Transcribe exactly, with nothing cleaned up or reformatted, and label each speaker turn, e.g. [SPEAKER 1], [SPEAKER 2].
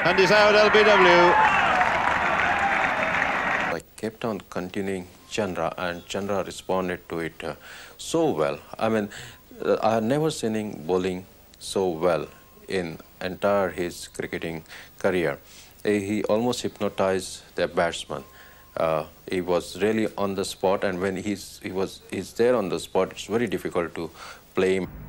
[SPEAKER 1] and he's out L B W.
[SPEAKER 2] I kept on continuing Chandra, and Chandra responded to it uh, so well. I mean, uh, I have never seen him bowling so well in entire his cricketing career. Uh, He almost hypnotized the batsman. Uh, he was really on the spot, and when he's he was he's there on the spot, it's very difficult to play him.